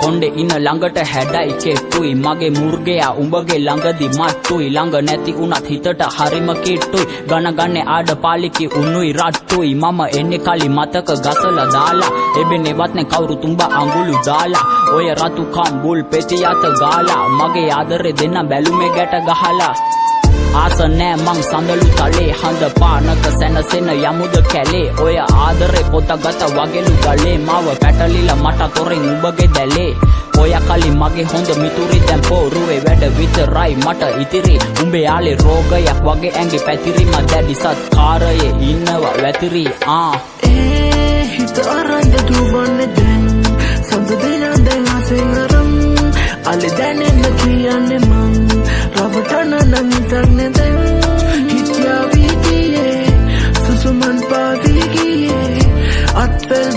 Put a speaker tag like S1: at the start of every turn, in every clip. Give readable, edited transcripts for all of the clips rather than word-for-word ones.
S1: කොණ්ඩේ ඉන්න ළඟට හැඩයි කෙට්ටුයි මගේ මුර්ගයා උඹගේ ළඟදි මට්ටුයි ළඟ නැති උනත් හිතට හරිම කිට්ටුයි ගණගන්නේ ආඩ පාලිකි උන්නුයි රට්ටුයි මම එන්නේ කලි මතක ගසලා දාලා එබෙන්නේවත් නේ කවුරු තුඹ අඟුළු දාලා ඔය රතු කම්බුල් පෙති යත ගාලා මගේ ආදරේ දෙන්න බැලුමේ ගැට ගහලා ආස නෑ මං සඳලු තලේ හඳ පානක සැනසෙන යමුද කැලේ ඔය ආදරේ පොත ගත වගේලු ගලේ මාව පැටලිලා මට තොරෙන් උඹගේ දැලේ ඔය කලි මගේ හොඳ මිතුරි දැන් පෝරුවේ වැඩ විතරයි මට ඉතිරි උඹේ යාලේ රෝගයක් වගේ ඇඟේ පැතිරිම දැඩි සත්කාරයේ ඉන්නවා වැතිරි
S2: හිත අරන්ද දුවන්නේ දැන් සඳ දින දැන් අසෙන්ගරම් අලි දැනෙන්න කියන්නේ මං රවටන නම් හිතන්නේ දැන් හිත්‍යා වීතියේ සුසුමන් පාවිගියේ අත්වල්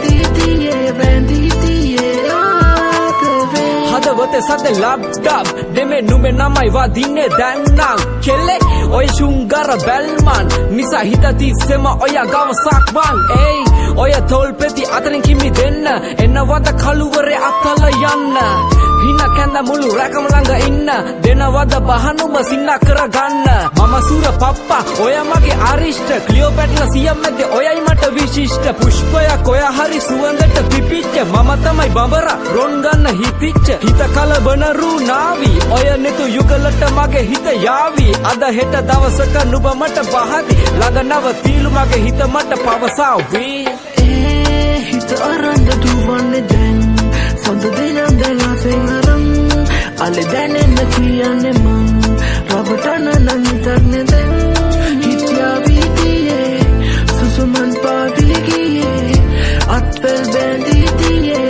S2: බැඳීතියේ
S3: හදවතේ සද ලබ්ඩබ් දෙමෙ නුඹේ නමයි වදින්නේ දැන් නම් කෙල්ලේ ඔය ශුංගර බැල්මන් නිසා හිත තිස්සෙම ඔය ගවසක් මං ඔය තොල් පෙති අතරින් කිමි දෙන්න එන්නවද කළුවරේ අතල යන්න හින කැඳ මුළු රැකම ළඟ ඉන්න දෙනවද බහනුම සින්න කරගන්න මම සූර පප්පා ඔය මගේ අරිෂ්ට ක්ලියෝපැට්ලා සියම් මැද්දේ ඔයයි මට විශිෂ්ට පුෂ්පයක් ඔය හරි සුවඳට පිපිච්ච මම තමයි බඹරා රොන් ගන්න හිතිච්ච හිත කලබන රුණාවි ඔය නෙතු යුගලට මගේ හිත යාවි අද හෙට දවසක නුඹ මට බහදි ළඟ නවතිලු මගේ හිත මට පවසාවි
S2: හිත අරන්ද දුවන්නේ දැන් සඳ දිනම් දැන් අසෙන්ගරම් අලි දැනෙන්න කියන්නේ මං රවටන නම් හිතන්නේ දැන් හිත්‍යා වීතියේ සුසුමන් පාවිගියේ අත්වල් බැඳීතියේ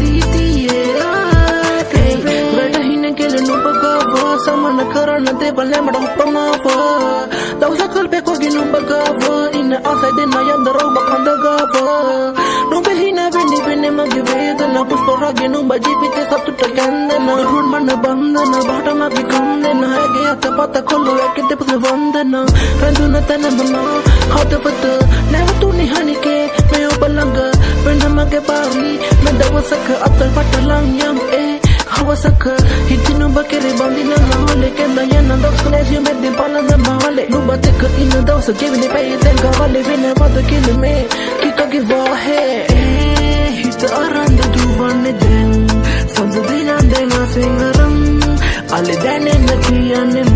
S2: වැඩහින කෙලෙන උපගාව සමන කරන දේවල් නැමඩ උපමාව දවසකල් පෙකොගෙන උපගාව ඉන්න ආසයි දෙන්න යන්දර ඔබ කඳගාව නුඹේ හින වෙන්නේ මගේ වේදන පුෂ්පරාගෙන උඹ ජීවිතේ සතුට කන්දන රුන් මන බන්ධන බාට මගේ කන්දන ඇගේ අතපත කොල්ලෝ ඇකෙත පුස වන්දන රඳුන තන මම හදවත නැවතුනි හනිකේ මේ ඔබ ළඟ වෙන්න මගේ පාරි මේ දවසක අතල් පටලන් යම් හවසක හිතින් උඹ කෙරේ බඳින නහලේ කෙන්ද යන දවස් කලේ මෙද්දෙන් පලඳ මහලේ නුඹත් එක්ක ඉන්න දවස ගෙවිලි පැය දැන් ගවලේ වෙනවද කියලා මේ කිකගේ වාහේ හිත අරන්ද දුවන්නේ දැන් සඳ දින දැන් අසෙන්ගරම් අලි දැනෙන්න කියන්නේ